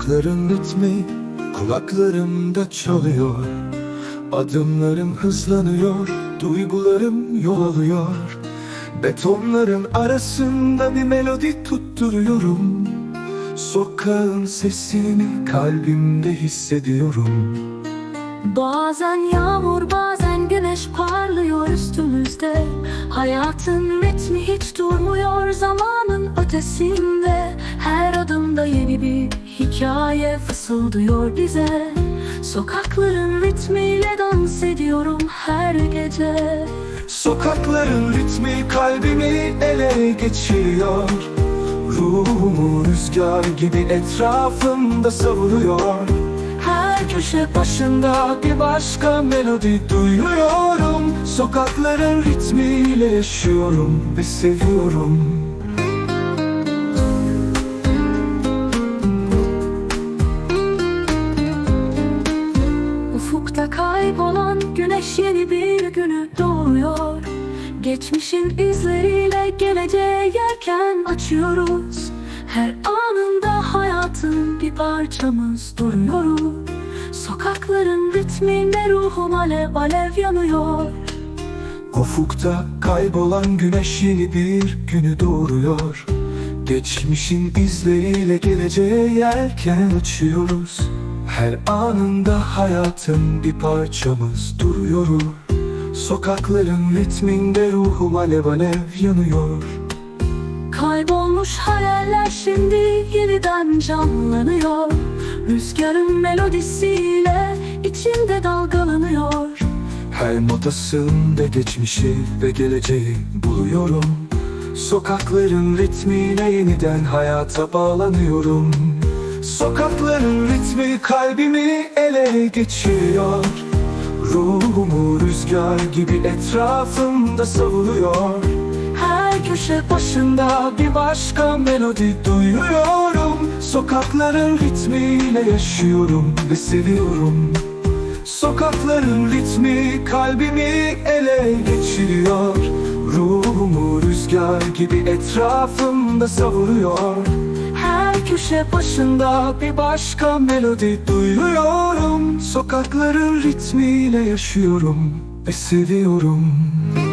Sokakların ritmi kulaklarımda çalıyor. Adımlarım hızlanıyor, duygularım yol alıyor. Betonların arasında bir melodi tutturuyorum. Sokağın sesini kalbimde hissediyorum. Bazen yağmur, bazen güneş parlıyor üstümüzde. Hayatın ritmi hiç durmuyor zamanın ötesinde. Her adımda yeni bir hikaye fısıldıyor bize. Sokakların ritmiyle dans ediyorum her gece. Sokakların ritmi kalbimi ele geçiriyor. Ruhumu rüzgar gibi etrafımda savuruyor. Her köşe başında bir başka melodi duyuyorum. Sokakların ritmiyle yaşıyorum ve seviyorum. Ufukta kaybolan güneş yeni bir günü doğuyor. Geçmişin izleriyle geleceğe yelken açıyoruz. Her anında hayatın bir parçamız duruyoruz. Sokakların ritminde ruhum alev alev yanıyor. Ufukta kaybolan güneş yeni bir günü doğuruyor. Geçmişin izleriyle geleceğe yelken açıyoruz. Her anında hayatın bir parçamız duruyoruz. Sokakların ritminde ruhum alev alev yanıyor. Kaybolmuş hayaller şimdi yeniden canlanıyor. Rüzgarın melodisiyle içimde dalgalanıyor. Her notasında geçmişi ve geleceği buluyorum. Sokakların ritmiyle yeniden hayata bağlanıyorum. Sokakların ritmi kalbimi ele geçiriyor. Ruhumu rüzgar gibi etrafımda savuruyor. Her köşe başında bir başka melodi duyuyorum. Sokakların ritmiyle yaşıyorum ve seviyorum. Sokakların ritmi kalbimi ele geçiriyor. Ruhumu rüzgar gibi etrafımda savuruyor. Her köşe başında bir başka melodi duyuyorum. Sokakların ritmiyle yaşıyorum ve seviyorum.